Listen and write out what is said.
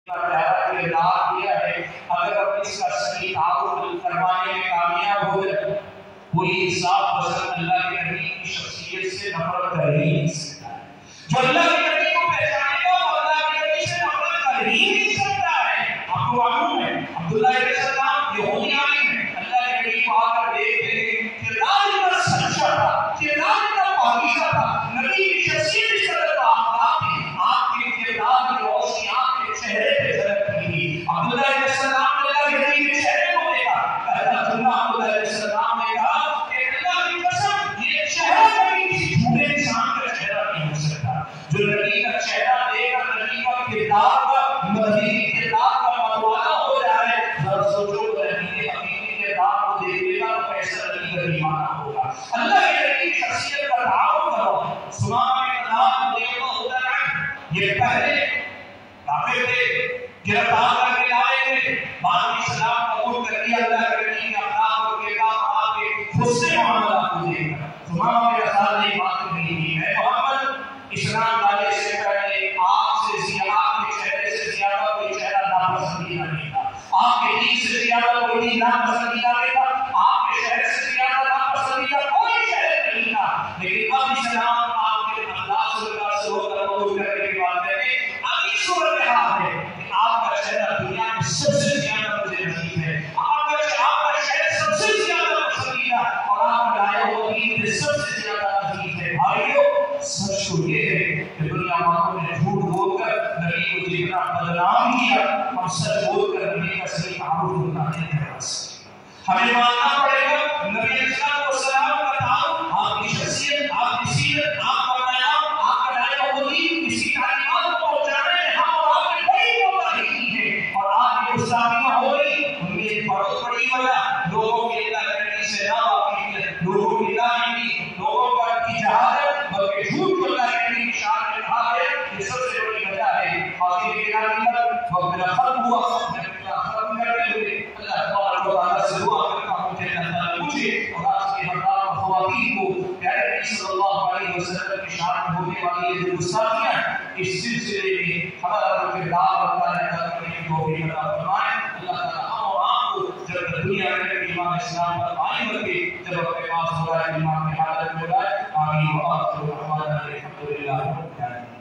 پیارا کردار دیا ہے، اگر اپنے اس کا صحیح تعارف کروانے میں کامیاب ہو جائے، کوئی انصاف پسند اللہ کے نبی کی شخصیت سے نفرت کر ہی نہیں سکتا ہے۔ جو اللہ کے نبی کو پہچانے گا وہ اللہ کے نبی سے نفرت کر ہی نہیں سکتا ہے۔ آپ کو معلوم ہے عبداللہ ابن سلام یہودی عالم ہے، اللہ کے نبی کو آ کر دیکھتے ہیں کردار اتنا سچا تھا، کردار اتنا پاکیزہ تھا، نبی کی شخصیت اس قدر بااخلاق تھی، آپ کے کردار کی روشنی آپ کے چہرے پہ جھلکتی تھی۔ عبداللہ ابن سلام نے اللہ کے نبی کے چہرے کو دیکھا، عبداللہ ابن سلام نے کہا کہ اللہ کی قسم یہ چہرہ کبھی کسی جھوٹے انسان کا چہرہ نہیں ہو سکتا۔ جو نبی کا چہرہ دیکھ کر نبی کا کردار کا مدنی کردار کا متوالا ہو جائے، ذرا سوچو نبی کے حقیقی کردار کو دیکھے گا تو کیسا نبی کا ایمان ہوگا۔ اللہ کے نبی کی شخصیت کا تعارف کرو۔ سمامہ بن قذام رضی اللہ عنہ یہ پہلے کافر تھے، گرفتار کر کے لائے تھے، بعد میں اسلام قبول کر لیا۔ اللہ کے نبی کے اخلاق اور کردار آپ کے خود سے معاملات کو دیکھ کر سمامہ بن قذام نے بات کہی تھی، میں محمد اسلام لانے سے پہلے آپ سے زیادہ، آپ کے چہرے سے زیادہ کوئی چہرہ ناپسندیدہ نہیں تھا، آپ کے دین سے زیادہ کوئی دین ناپسندیدہ نہیں تھا، آپ کے شہر سے زیادہ ناپسندیدہ کوئی شہر نہیں تھا، لیکن اب اسلام آپ کے اخلاق سے ہو کر قبول کرنے کے بعد کہتے ہیں اب یہ صورتحال ہے کہ آپ کا چہرہ دنیا میں سب سے زیادہ مجھے نصیب ہے، آپ کا شہر سب سے زیادہ پسندیدہ اور آپ کا لایا ہوا دین سب سے زیادہ عزیز ہے۔ بھائیو سچ تو یہ ہے کہ دنیا والوں نے جھوٹ بول کر نبی کو جتنا بدنام کیا، ہم سچ بول کر نبی کا صحیح تعارف اتنا نہیں کروا سکتے۔ ہمیں ماننا پڑے گا نبی علیہ السلام کا تعارف، آپ کی شخصیت، آپ کی سیرت، آپ کا پیغام، آپ کا لایا ہوا دین، کسی تعلیمات کو پہنچانے میں ہم اور آپ نے بڑی کوتاہی کی ہے، اور آج یہ گستاخیاں ہو رہی ان میں ایک بہت بڑی وجہ لوگوں کی اللہ کے نبی سے ناواقفیت، لوگوں کی نااہلی، لوگوں پر کی جہالت، بلکہ جھوٹ کو اللہ کے نبی کی شان میں کہا ہے، یہ سب سے بڑی وجہ ہے۔ اور یہ میرا ختم ہوا، ختم کرتے ہوئے اللہ تبارک و تعالیٰ سے دعا کرتا ہوں کہ اللہ تعالیٰ مجھے اور آپ کے حضرات اور خواتین کو پیارے نبی صلی اللہ علیہ وسلم کی شان میں ہونے والی یہ جو گستاخیاں اس سلسلے میں ہمارا کردار اور ادا کرنے کی توفیق عطا فرمائے۔ اللہ تعالیٰ ہم اور آپ کو جب دنیا میں ایمان اسلام پر قائم رکھے، جب اپنے پاس ہوگا ایمان کی حالت میں لائے۔ آمین و آخر دعوانا الحمد للہ رب العالمین۔